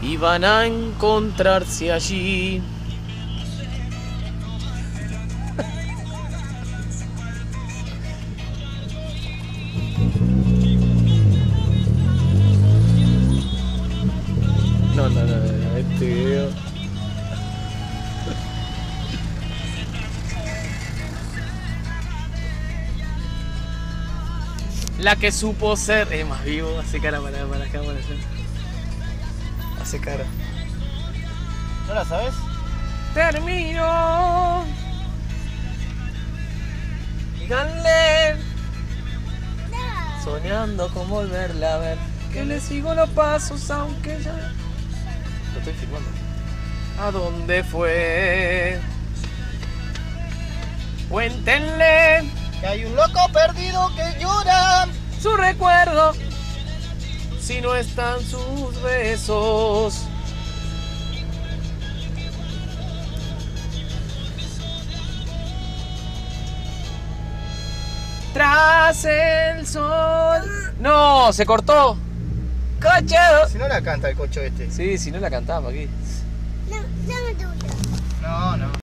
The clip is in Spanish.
y van a encontrarse allí. No, este video. La que supo ser más vivo, hace cara para la cámara. Hace cara. ¿No la sabes? Termino. Díganle. Soñando con volverla a ver. Que le sigo los pasos aunque ya. Lo estoy filmando. ¿A dónde fue? Cuéntenle. Que hay un loco perdido que llora. Su recuerdo. Si no están sus besos. Tras el sol. No, se cortó. Cocho. Si no la canta el cocho este. Sí, si no la cantamos aquí. No, no me gusta. No, no.